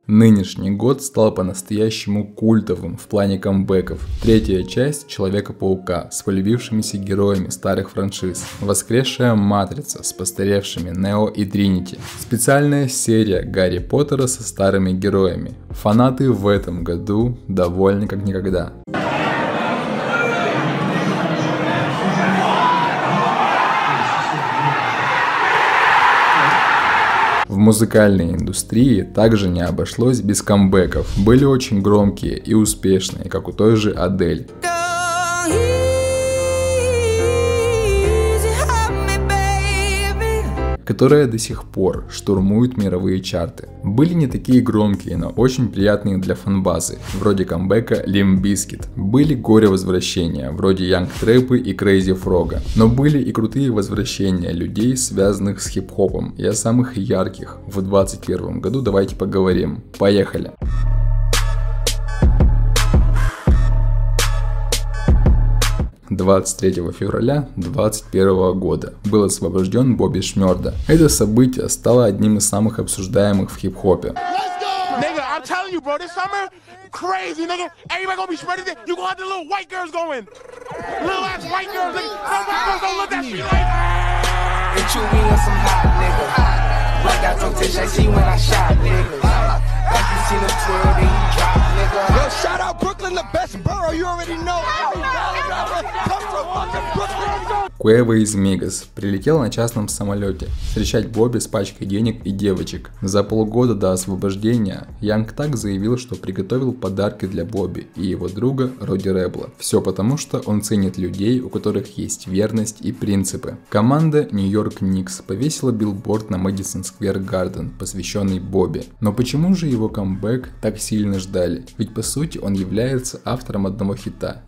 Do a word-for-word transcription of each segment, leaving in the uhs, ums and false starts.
Нынешний год стал по-настоящему культовым в плане камбэков. Третья часть Человека-паука с полюбившимися героями старых франшиз. Воскресшая Матрица с постаревшими Нео и Тринити. Специальная серия Гарри Поттера со старыми героями. Фанаты в этом году довольны как никогда. В музыкальной индустрии также не обошлось без камбэков. Были очень громкие и успешные, как у той же Адель, которая до сих пор штурмует мировые чарты. Были не такие громкие, но очень приятные для фанбазы, вроде камбэка Limp Bizkit. Были горе-возвращения, вроде Young Trap и Crazy Frog. Но были и крутые возвращения людей, связанных с хип-хопом. И о самых ярких в двадцать первом году давайте поговорим. Поехали! двадцать третьего февраля двадцать первого года был освобожден Бобби Шмёрда. Это событие стало одним из самых обсуждаемых в хип-хопе. Куэва из Мигос прилетел на частном самолете встречать Бобби с пачкой денег и девочек. За полгода до освобождения Янг Так заявил, что приготовил подарки для Бобби и его друга Роди Рэбла. Все потому, что он ценит людей, у которых есть верность и принципы. Команда Нью-Йорк Никс повесила билборд на Мэдисон Сквер Гарден, посвященный Бобби. Но почему же его камбэк так сильно ждали? Ведь по сути он является автором одного хита.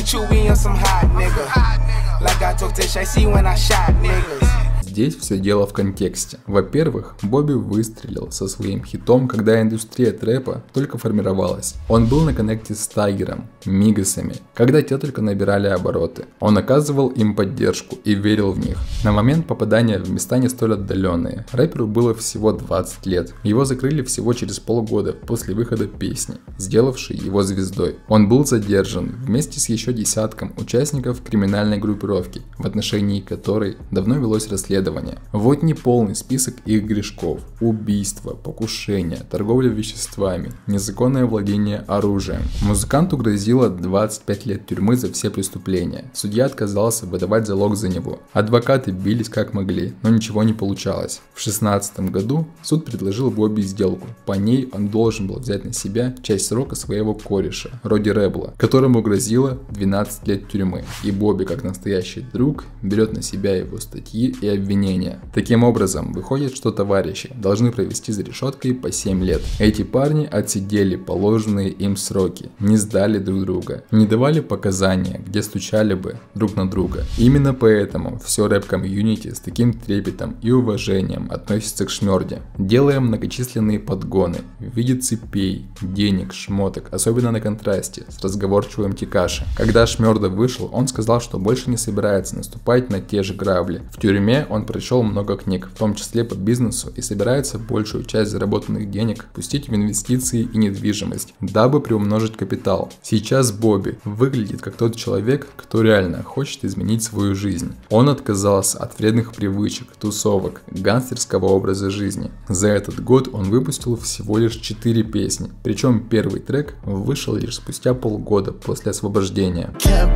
Здесь все дело в контексте. Во-первых, Бобби выстрелил со своим хитом, когда индустрия трэпа только формировалась. Он был на коннекте с Тайгером, Мигосами, когда те только набирали обороты. Он оказывал им поддержку и верил в них. На момент попадания в места не столь отдаленные, рэперу было всего двадцать лет. Его закрыли всего через полгода после выхода песни, сделавшей его звездой. Он был задержан вместе с еще десятком участников криминальной группировки, в отношении которой давно велось расследование. Вот не полный список их грешков: убийство, покушение, торговля веществами, незаконное владение оружием. Музыканту грозило двадцать пять лет тюрьмы за все преступления. Судья отказался выдавать залог за него. Адвокаты бились как могли, но ничего не получалось. В шестнадцатом году суд предложил Бобби сделку. По ней он должен был взять на себя часть срока своего кореша, Роди Рэбла, которому грозило двенадцать лет тюрьмы. И Бобби, как настоящий друг, берет на себя его статьи и обвинения. Таким образом, выходит, что товарищи должны провести за решеткой по семь лет. Эти парни отсидели положенные им сроки, не сдали друг друга, не давали показания, где стучали бы друг на друга. Именно поэтому все рэп-комьюнити с таким трепетом и уважением относится к Шмёрде, делая многочисленные подгоны в виде цепей, денег, шмоток, особенно на контрасте с разговорчивым Текаши. Когда Шмёрда вышел, он сказал, что больше не собирается наступать на те же грабли. В тюрьме он прочел много книг, в том числе по бизнесу, и собирается большую часть заработанных денег пустить в инвестиции и недвижимость, дабы приумножить капитал. Сейчас Бобби выглядит как тот человек, кто реально хочет изменить свою жизнь. Он отказался от вредных привычек, тусовок, гангстерского образа жизни. За этот год он выпустил всего лишь четыре песни, причем первый трек вышел лишь спустя полгода после освобождения.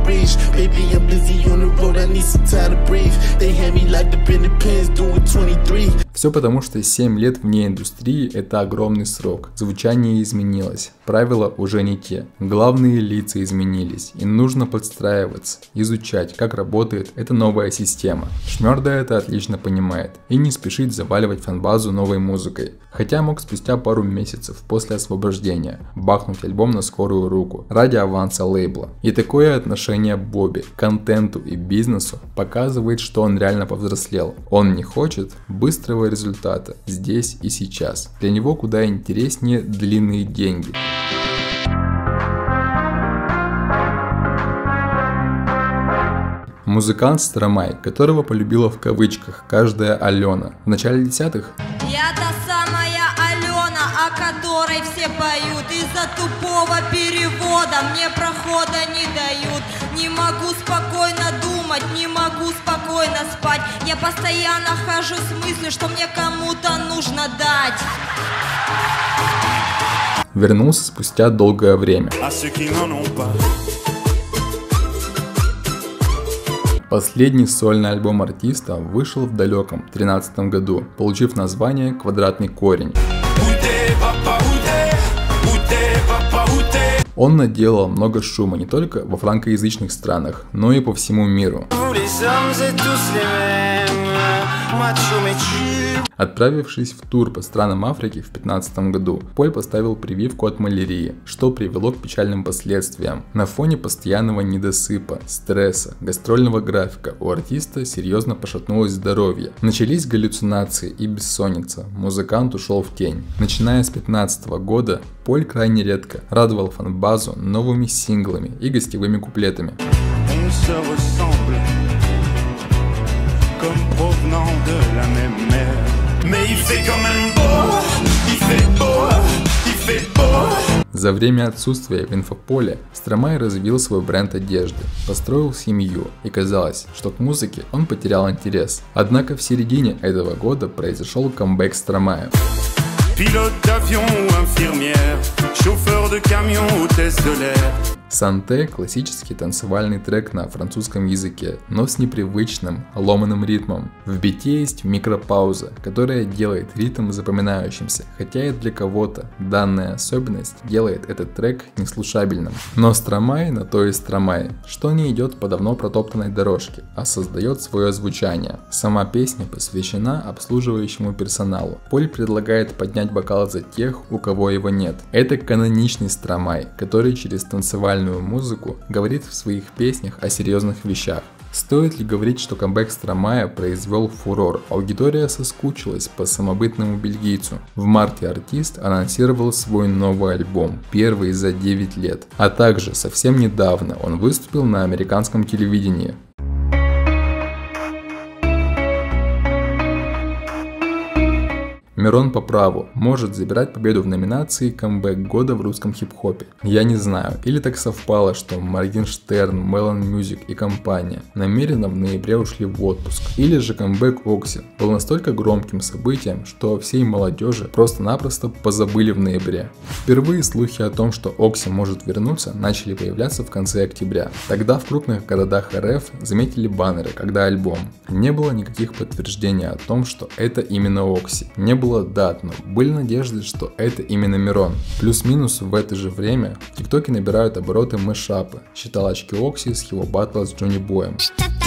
Все потому, что семь лет вне индустрии – это огромный срок. Звучание изменилось, правила уже не те, главные лица изменились, и нужно подстраиваться, изучать, как работает эта новая система. Шмёрда это отлично понимает и не спешит заваливать фанбазу новой музыкой, хотя мог спустя пару месяцев после освобождения бахнуть альбом на скорую руку ради аванса лейбла. И такое отношение Бобби к контенту и бизнесу показывает, что он реально повзрослел. Он не хочет быстрого результата здесь и сейчас. Для него куда интереснее длинные деньги. Музыкант Стромай, которого полюбила в кавычках каждая Алена. В начале десятых я та самая Алена, о которой Лорой все поют, из-за тупого перевода мне прохода не дают. Не могу спокойно думать, не могу спокойно спать. Я постоянно хожу с мыслью, что мне кому-то нужно дать. Вернулся спустя долгое время. Последний сольный альбом артиста вышел в далеком тринадцатом году, получив название «Квадратный корень». Он наделал много шума не только во франкоязычных странах, но и по всему миру. Отправившись в тур по странам Африки в две тысячи пятнадцатом году, Поль поставил прививку от малярии, что привело к печальным последствиям. На фоне постоянного недосыпа, стресса, гастрольного графика у артиста серьезно пошатнулось здоровье. Начались галлюцинации и бессонница, музыкант ушел в тень. Начиная с две тысячи пятнадцатого года, Поль крайне редко радовал фан-базу новыми синглами и гостевыми куплетами. За время отсутствия в инфополе Стромае развил свой бренд одежды, построил семью, и казалось, что к музыке он потерял интерес. Однако в середине этого года произошел камбэк Стромае. Санте – классический танцевальный трек на французском языке, но с непривычным, ломаным ритмом. В бите есть микропауза, которая делает ритм запоминающимся, хотя и для кого-то данная особенность делает этот трек неслушабельным. Но Стромае на то и Стромае, что не идет по давно протоптанной дорожке, а создает свое звучание. Сама песня посвящена обслуживающему персоналу. Поль предлагает поднять бокал за тех, у кого его нет. Это каноничный Стромае, который через танцевальную музыку говорит в своих песнях о серьезных вещах. Стоит ли говорить, что камбэк Стромае произвел фурор? Аудитория соскучилась по самобытному бельгийцу. В марте артист анонсировал свой новый альбом, первый за девять лет. А также совсем недавно он выступил на американском телевидении. Мирон по праву может забирать победу в номинации «Камбэк года в русском хип-хопе». Я не знаю, или так совпало, что Моргенштерн, Melon Music и компания намеренно в ноябре ушли в отпуск. Или же камбэк Окси был настолько громким событием, что всей молодежи просто-напросто позабыли в ноябре. Впервые слухи о том, что Окси может вернуться, начали появляться в конце октября. Тогда в крупных городах эр эф заметили баннеры, когда альбом. Не было никаких подтверждений о том, что это именно Окси. Не было дат, но были надежды, что это именно Мирон. Плюс-минус в это же время в ТикТоке набирают обороты мэшапы, считалочки Окси с его батла с Джонни Боем.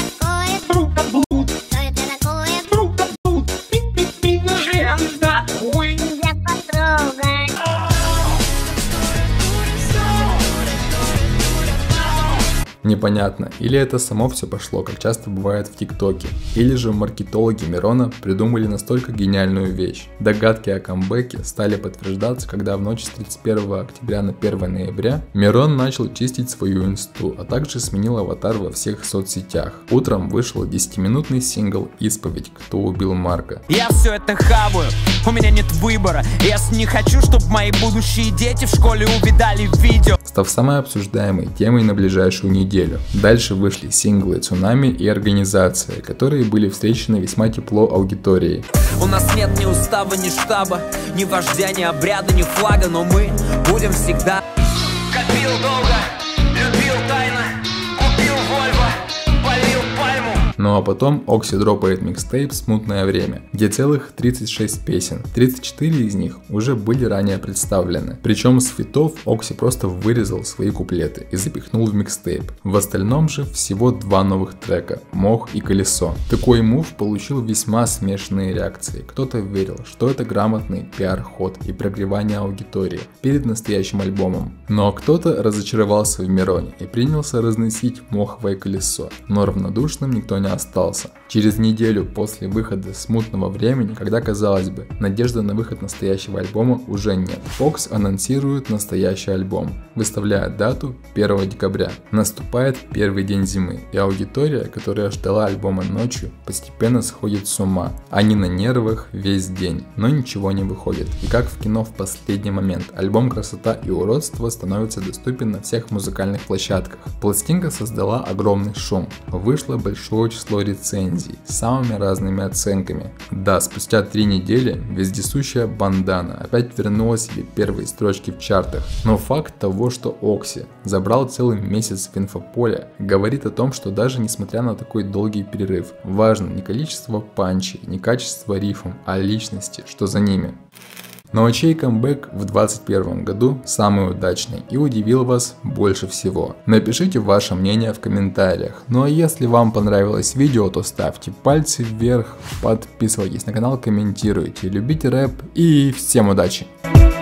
Непонятно, или это само все пошло, как часто бывает в ТикТоке, или же маркетологи Мирона придумали настолько гениальную вещь. Догадки о камбэке стали подтверждаться, когда в ночь с тридцать первого октября на первое ноября Мирон начал чистить свою инсту, а также сменил аватар во всех соцсетях. Утром вышел десятиминутный сингл «Исповедь. Кто убил Марка». Я все это хаваю, у меня нет выбора. Я не хочу, чтобы мои будущие дети в школе увидали видео. Став самой обсуждаемой темой на ближайшую неделю. Дальше вышли синглы «Цунами» и «Организация», которые были встречены весьма тепло аудиторией. У нас нет ни устава, ни штаба, ни вождя, ни обряда, ни флага, но мы будем всегда. Копил долго, любил тайно, купил Вольво, полил пальму. Ну а потом Окси дропает микстейп «Смутное время», где целых тридцать шесть песен, тридцать четыре из них уже были ранее представлены. Причем с фитов Окси просто вырезал свои куплеты и запихнул в микстейп. В остальном же всего два новых трека «Мох» и «Колесо». Такой мув получил весьма смешанные реакции. Кто-то верил, что это грамотный пиар-ход и прогревание аудитории перед настоящим альбомом. Но кто-то разочаровался в Мироне и принялся разносить моховое колесо, но равнодушным никто не не остался. Через неделю после выхода «Смутного времени», когда, казалось бы, надежды на выход настоящего альбома уже нет, Fox анонсирует настоящий альбом, выставляя дату первого декабря. Наступает первый день зимы, и аудитория, которая ждала альбома ночью, постепенно сходит с ума. Они на нервах весь день, но ничего не выходит. И как в кино в последний момент, альбом «Красота и уродство» становится доступен на всех музыкальных площадках. Пластинка создала огромный шум, вышло большое число рецензий с самыми разными оценками. Да, спустя три недели вездесущая «Бандана» опять вернула себе первые строчки в чартах, но факт того, что Окси забрал целый месяц в инфополе, говорит о том, что даже несмотря на такой долгий перерыв, важно не количество панчей, не качество рифм, а личности, что за ними. Но а чей камбэк в двадцать первом году самый удачный и удивил вас больше всего? Напишите ваше мнение в комментариях. Ну а если вам понравилось видео, то ставьте пальцы вверх, подписывайтесь на канал, комментируйте, любите рэп и всем удачи!